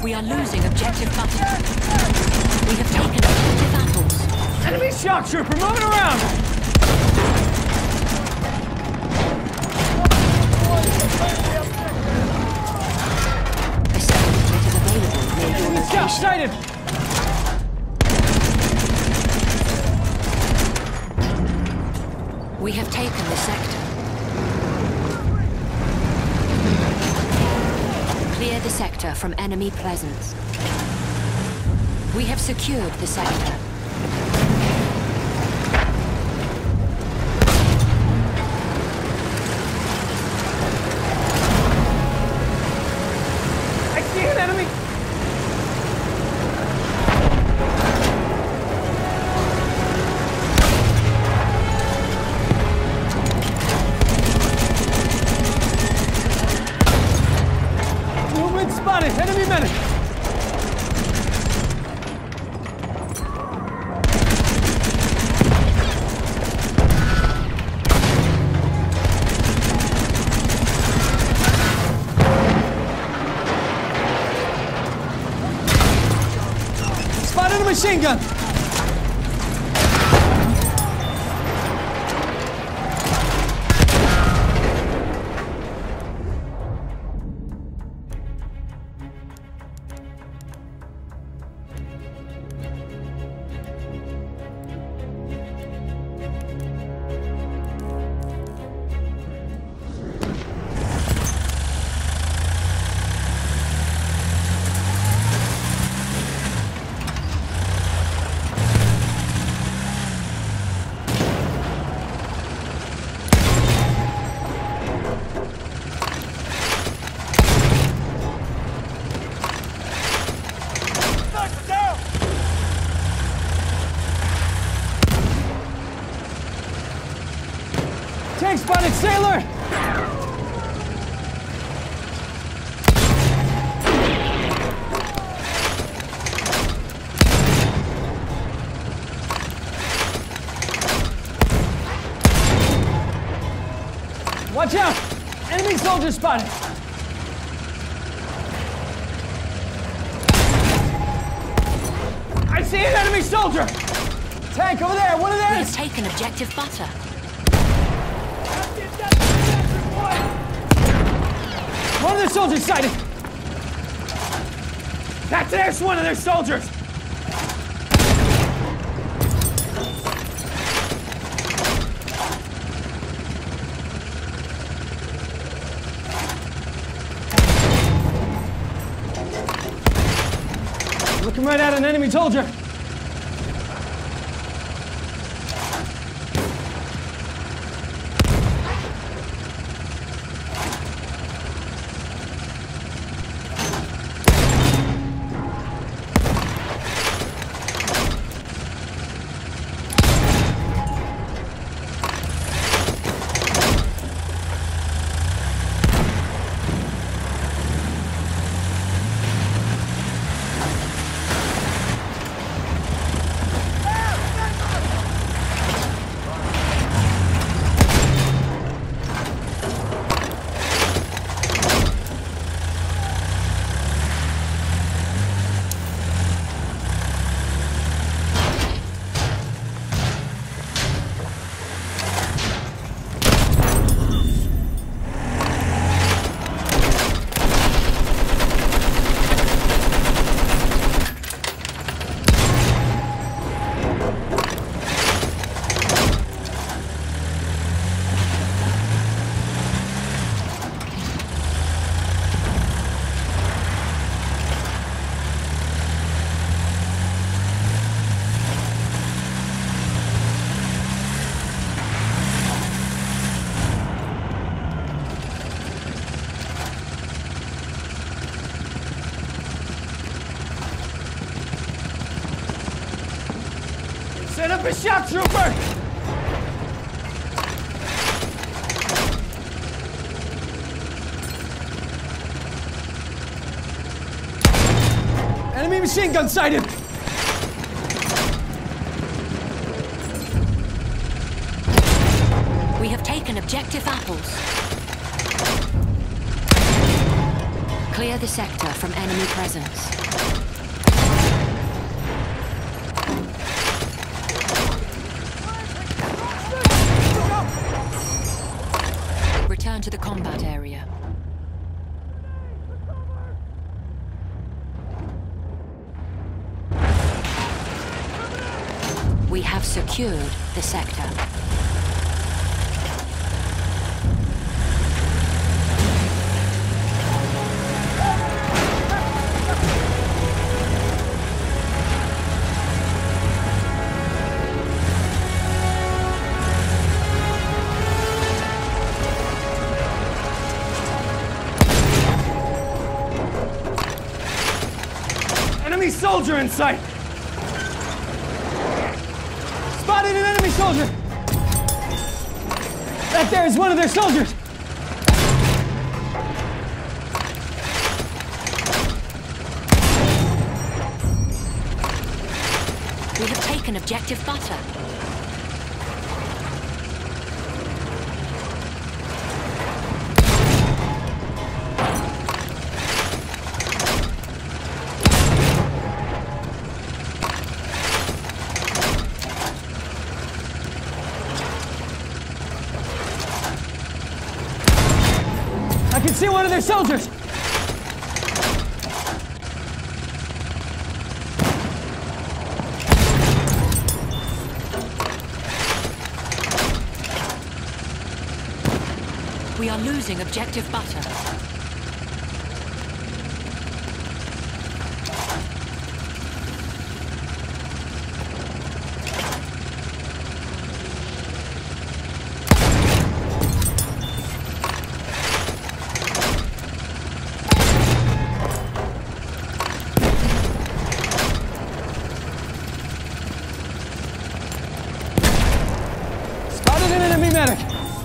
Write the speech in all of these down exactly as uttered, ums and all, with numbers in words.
We are losing objective butter. We have taken objective apples. Enemy shock trooper moving around! A second threat is available near your Enemy shock location. sighted! We have taken the sector. Clear the sector from enemy presence. We have secured the sector. I see an enemy! Movement spotted! Enemy medic! Spotted a machine gun! Tank spotted, sailor! Watch out! Enemy soldier spotted! I see an enemy soldier! Tank over there, one of We have theirs! taken objective butter. One of their soldiers sighted! That's there's one of their soldiers! Looking right at an enemy soldier! Set up a shock trooper! Enemy machine gun sighted! We have taken objective apples. Clear the sector from enemy presence. Return to the combat area. We have secured the sector. Enemy soldier in sight! Spotted an enemy soldier! That there is one of their soldiers! We have taken objective butter. I can see one of their soldiers! We are losing objective butter. Spotted an enemy medic!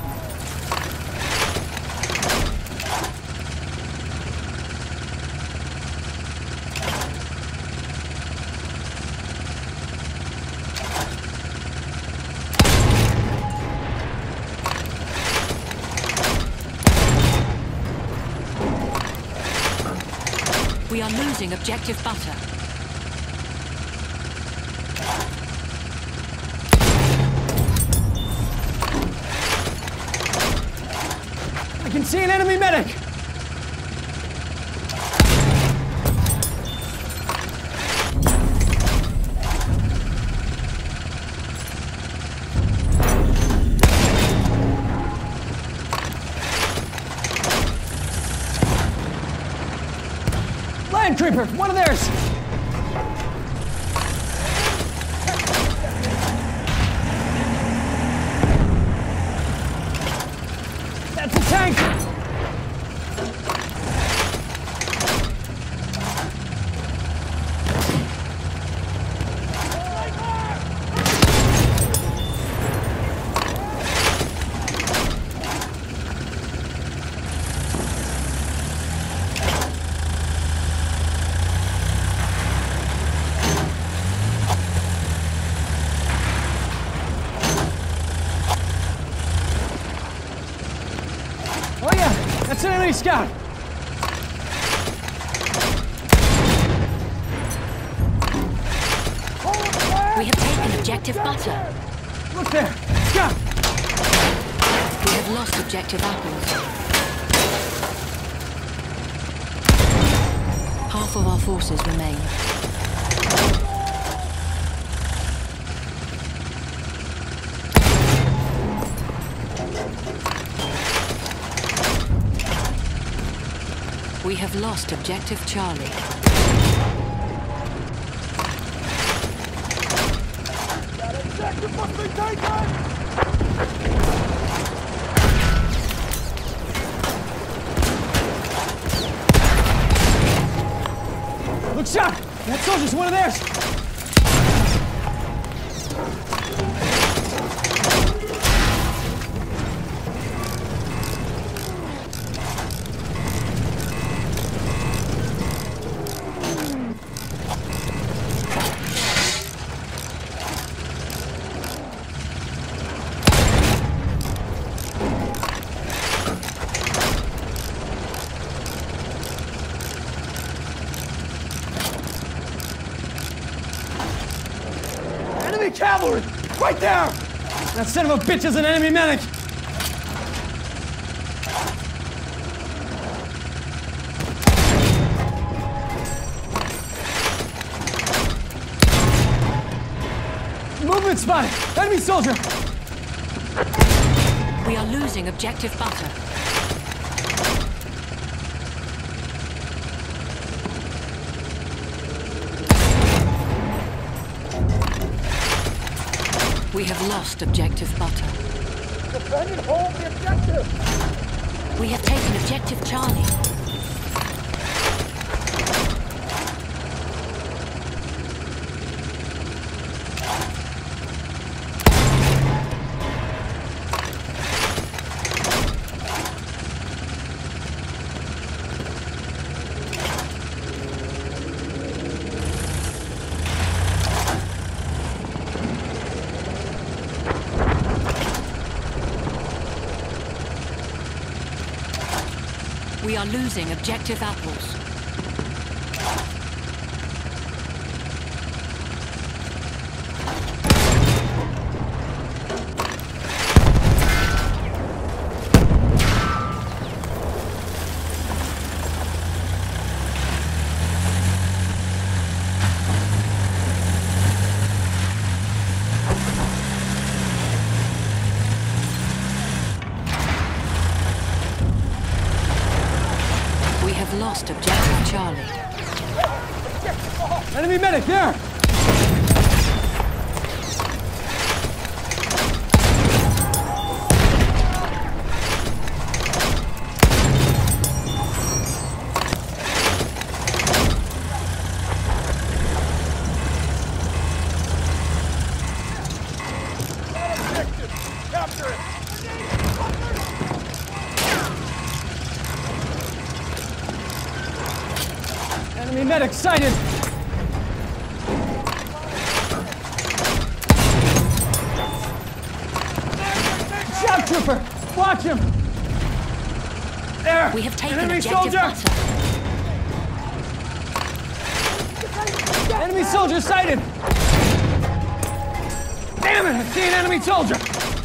We are losing objective butter. I can see an enemy medic! Land creeper! One of theirs! That's a tank! Oh yeah, that's an enemy scout. We have taken objective butter. Look there, scout. We have lost objective apples. Half of our forces remain. We have lost objective Charlie. That objective must be taken! Look sharp! That soldier's one of theirs! cavalry! Right there! That son of a bitch is an enemy medic! Movement spotted! Enemy soldier! We are losing objective butter. We have lost objective butter. Defend and hold the objective! We have taken objective Charlie. We are losing objective apples. Lost objective Charlie. Enemy medic, there! Capture it! Enemy medic sighted! Shout trooper! Watch him! There! We have taken Enemy objective soldier! butter. Enemy soldier sighted! Damn it! I see an enemy soldier!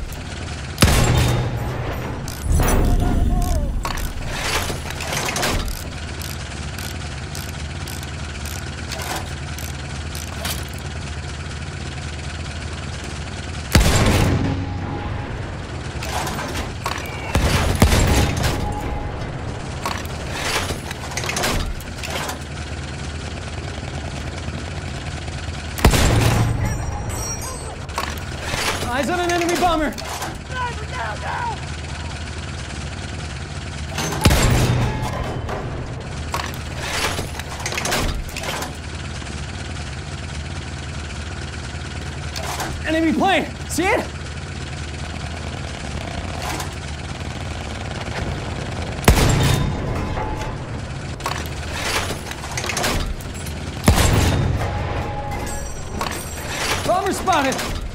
Eyes on an enemy bomber! Down, down! Enemy plane! See it? Bomber spotted!